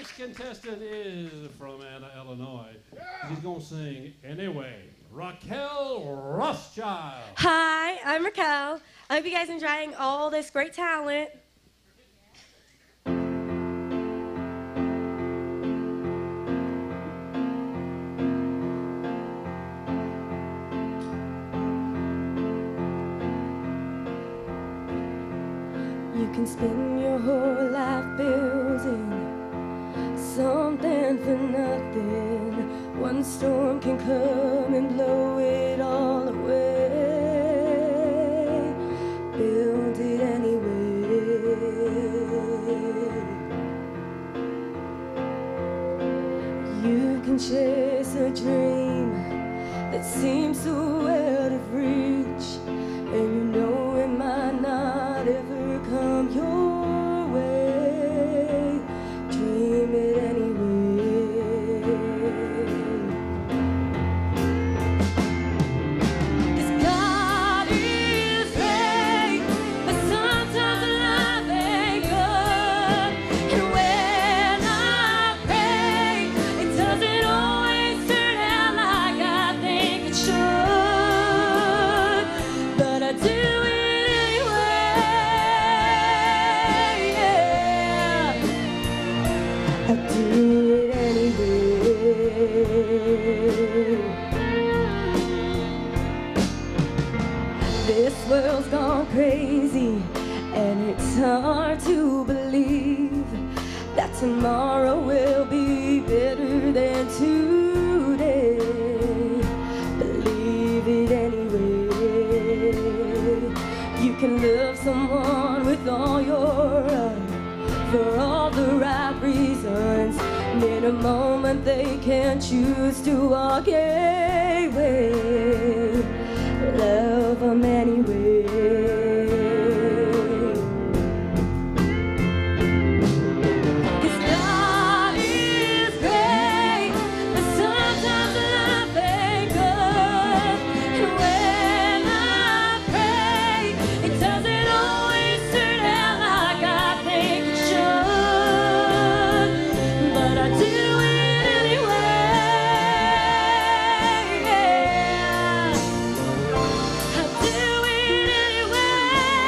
next contestant is from Anna, Illinois. She's going to sing Anyway. Raquel Rothschild. Hi, I'm Raquel. I hope you guys are enjoying all this great talent. You can spend your whole life building something for nothing. One storm can come and blow it all away. Build it anyway. You can chase a dream that seems so out of reach, and you know it might not ever come your way. Dream it anyway. 'Cause God is great, but sometimes life ain't good. And when I pray, it doesn't always turn out like I think it should. But I do it anyway. I do it anyway. This world's gone crazy, and it's hard to believe that tomorrow will be better than today. Believe it anyway. You can love someone with all your heart for all the right reasons. And in a moment they can choose to walk away. Love them anyway. 'Cause God is great, but sometimes life ain't good. And when I pray, it doesn't always turn out like I think it should. But I do it anyway. I do it anyway.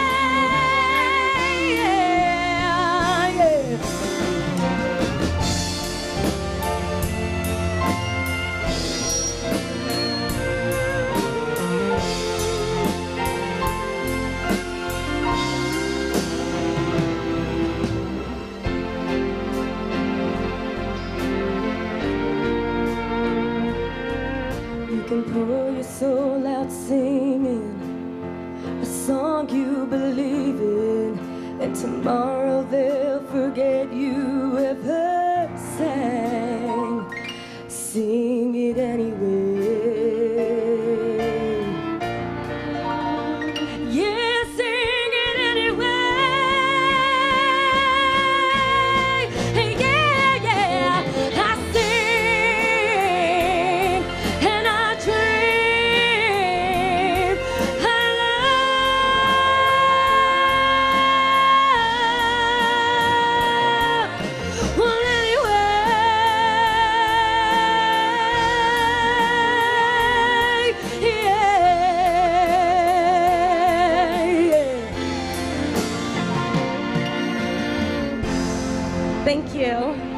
You can pour your soul out singing a song you believe in, and tomorrow they'll forget you ever sang. Sing it anyway. Yeah, sing it anyway. Yeah, yeah, I sing and I dream. I love. Well, anyway, yeah, yeah. Thank you.